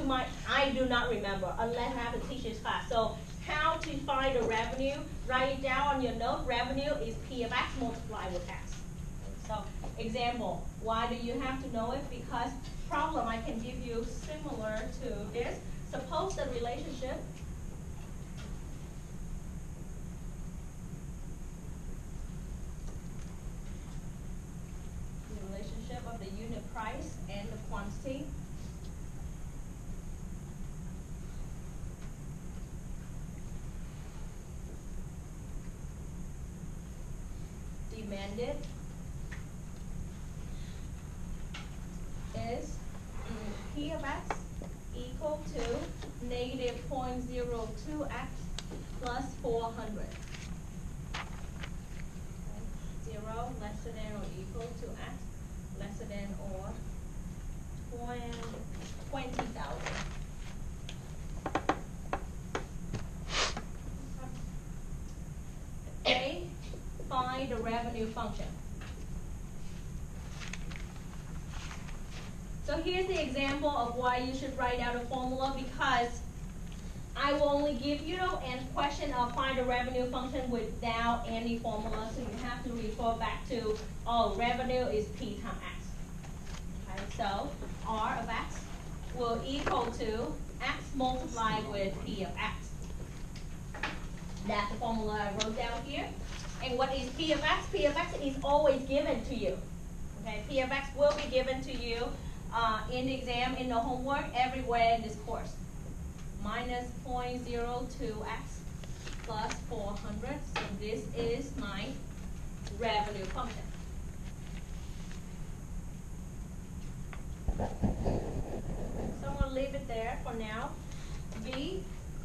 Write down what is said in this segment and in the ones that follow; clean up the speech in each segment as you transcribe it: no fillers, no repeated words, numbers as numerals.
I do not remember unless I have to teach this class. So how to find the revenue? Write it down on your note. Revenue is P of X multiplied with X. So example, why do you have to know it? Because problem I can give you similar to this. Suppose the relationship of the unit price and the quantity demanded is P of X equal to negative 0.02x plus 400. Okay. 0 less than or equal to x lesser than or 20,000. A, find the revenue function. So here's the example of why you should write out a formula, because I will only give you a question of find a revenue function without any formula, so you have to refer back to, oh, revenue is P times X. Okay, so R of X will equal to X multiplied with P of X. That's the formula I wrote down here. And what is P of X? P of X is always given to you. Okay, P of X will be given to you in the exam, in the homework, everywhere in this course. Minus 0.02x plus 400. So this is my revenue function. So I'm going to leave it there for now. B,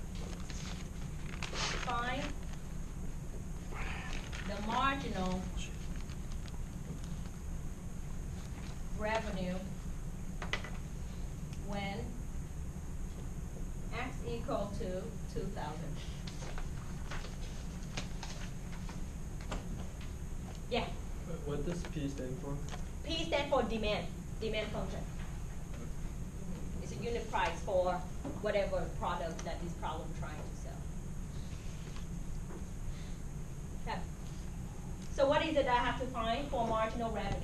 find the marginal revenue when X equal to 2,000. Yeah. What does P stand for? P stands for demand function. It's a unit price for whatever product that this problem trying to sell. Okay. So what is it I have to find for marginal revenue?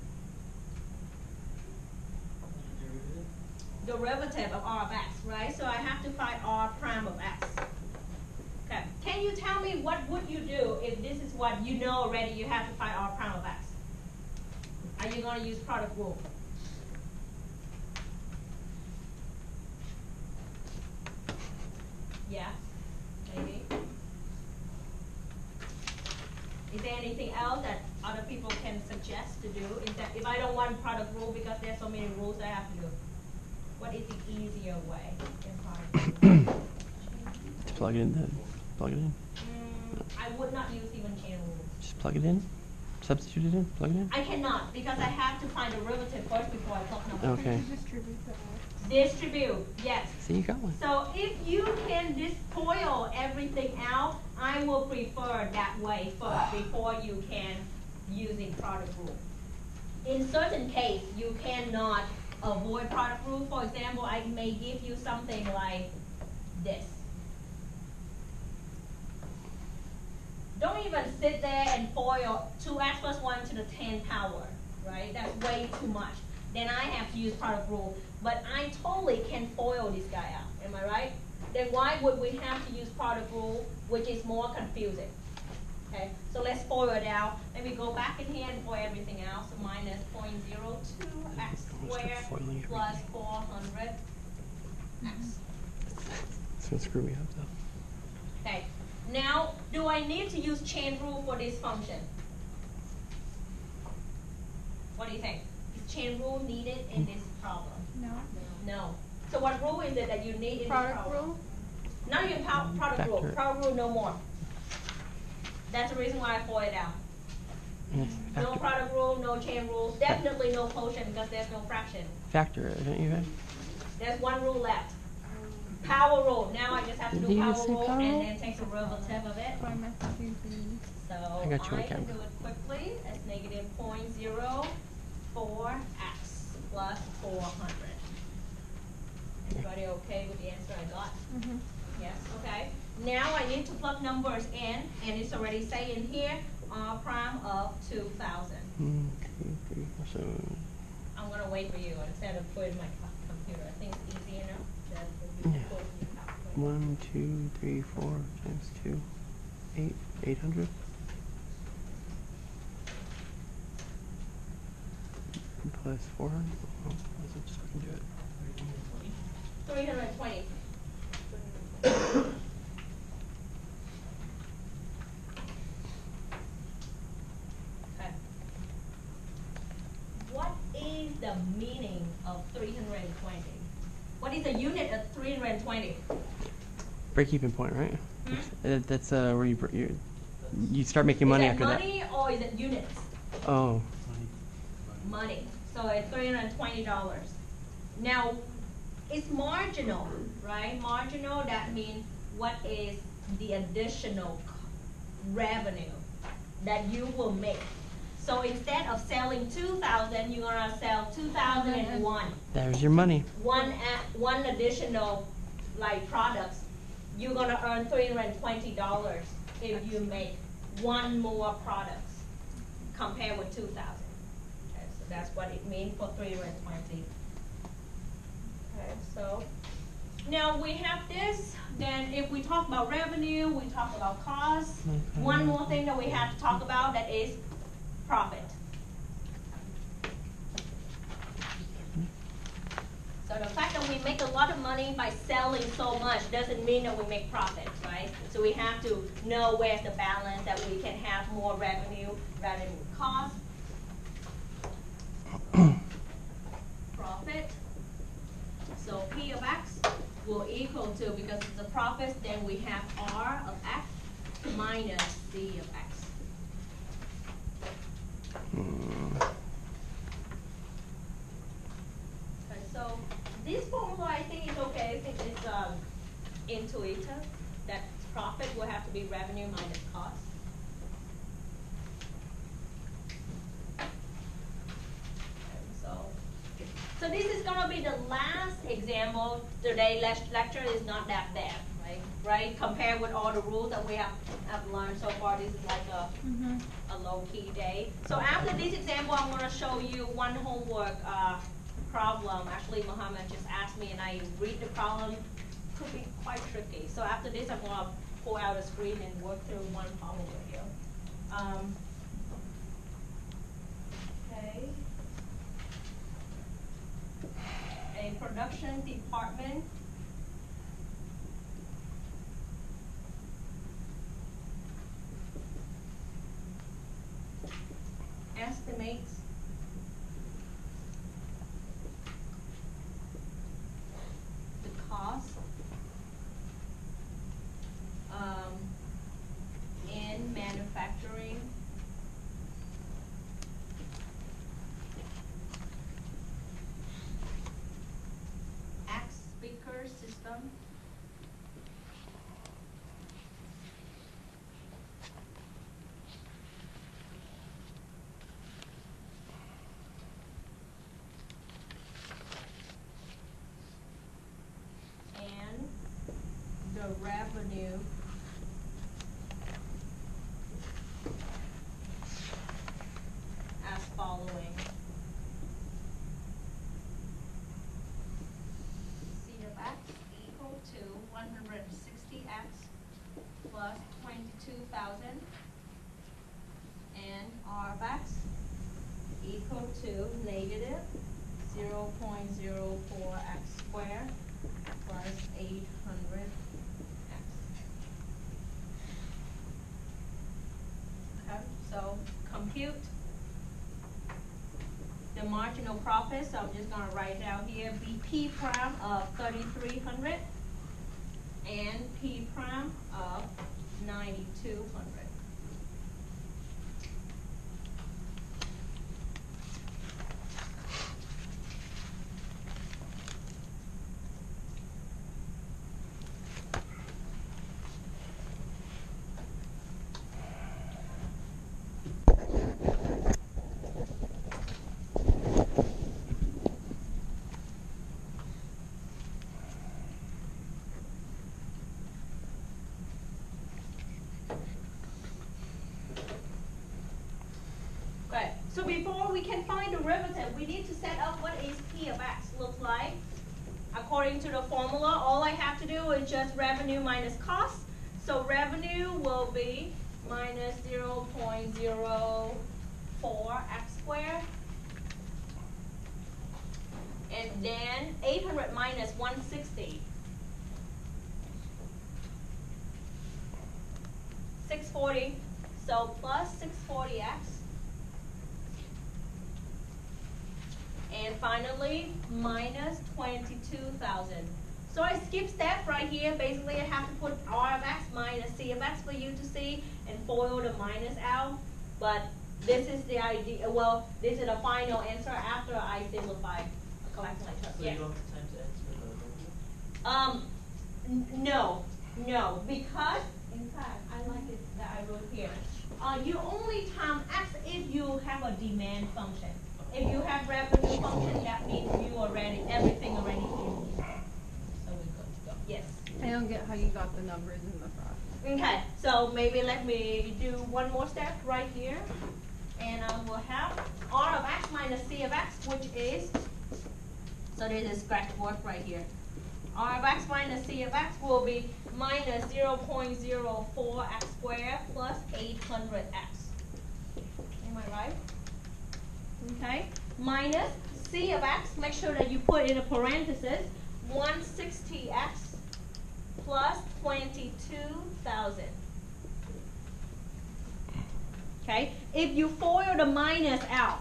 Derivative of R of X, right? So I have to find R prime of X. Okay. Can you tell me what would you do if this is what you know already? You have to find R prime of X. Are you going to use product rule? Yeah, maybe. Is there anything else that other people can suggest to do? Is that if I don't want product rule because there's so many rules I have to do? What is the easier way in product rule? Plug it in then. Plug it in. I would not use even chain rule. Just plug it in. Substitute it in. Plug it in. I cannot because I have to find a derivative first before I plug number. Okay. Distribute, yes. See, you got one. So if you can spoil everything out, I will prefer that way first before you can using product rule. In certain case, you cannot avoid product rule. For example, I may give you something like this. Don't even sit there and FOIL 2x plus 1 to the 10 power, right? That's way too much. Then I have to use product rule. But I totally can FOIL this guy out, am I right? Then why would we have to use product rule, which is more confusing? Okay, so let's FOIL it out. Maybe go back in here and FOIL everything else. So minus 0.02x squared plus 400x. It's going to screw me up though. Okay, now do I need to use chain rule for this function? What do you think? Is chain rule needed in this problem? No. No. So what rule is it that you need in Product this problem? rule? Not even product rule. Product rule no more. That's the reason why I FOIL it out. Yes, No product rule, no chain rule, definitely no quotient because there's no fraction. Factor it, don't you guys? There's one rule left. Power rule. Now I just have to Did do you power say rule power and rule? then take the derivative of it. So I got you on I can do camera. it quickly as negative 0.04x plus 400. Everybody okay with the answer I got? Yes, okay. Now I need to plug numbers in, and it's already saying here, R prime of 2,000. 1, 2, 3, 4, 7. I'm gonna wait for you instead of putting my computer. I think it's easy enough that if you Yeah. put in your calculator. 1, 2, 3, 4 times 2. 8. 800. Plus 400. Oh, let's just fucking do it. 320. Okay. What is the meaning of 320? What is the unit of 320? Break-even point, right? Hmm? That's where you start making money is after that money or is it units? that. Oh. Money. So it's $320. Now, it's marginal, right? Marginal, that means what is the additional revenue that you will make. So instead of selling 2,000, you're gonna sell 2,001. There's your money. One additional like products, you're gonna earn $320 if you make one more products compared with 2,000. Okay, so that's what it means for 320. Okay, so now we have this. Then if we talk about revenue, we talk about costs. One more thing that we have to talk about, that is profit. So the fact that we make a lot of money by selling so much doesn't mean that we make profit, right? So we have to know where's the balance that we can have more revenue rather than cost. Profit. So P of X will equal to, because it's a profit, then we have R of X minus C of X. Okay, so this formula I think is okay. I think it's intuitive that profit will have to be revenue minus cost. So this is going to be the last example. Today's lecture is not that bad, right? Right? Compared with all the rules that we have learned so far, this is like a low-key day. So after this example, I'm going to show you one homework problem. Actually, Muhammad just asked me, and I read the problem. Could be quite tricky. So after this, I'm going to pull out a screen and work through one problem with you. Okay. A production department estimates the cost in manufacturing speaker system and the revenue as following. Equal to 160x plus 22,000 and R of x equal to negative 0.04x squared plus 800x. Okay, so compute the marginal profit, so I'm just going to write it out here, be P prime of 3,300 and P prime of 9,200. So before we can find derivative, we need to set up what is P of X looks like. According to the formula, all I have to do is just revenue minus cost. So revenue will be minus 0.04 x squared. And then 800 minus 160. 640. So plus 640x. And finally, minus 22,000. So I skip step right here. Basically, I have to put R of X minus C of X for you to see and FOIL the minus out. But this is the idea. Well, this is the final answer after I simplify collecting like terms. So Yes. you don't have times x for the No, because in fact, I like it that I wrote here. You only time X if you have a demand function. If you have revenue function, that means you already, everything already in here. So we good to go. Yes. I don't get how you got the numbers in the front. Okay, so maybe let me do one more step right here. And I will have R of X minus C of X, which is, so this is scratch work right here. R of X minus C of X will be minus 0.04 x squared plus 800x. Am I right? Okay, minus C of X, make sure that you put in a parenthesis, 160x plus 22,000. Okay, if you FOIL the minus out,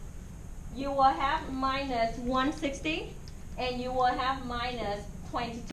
you will have minus 160 and you will have minus 22.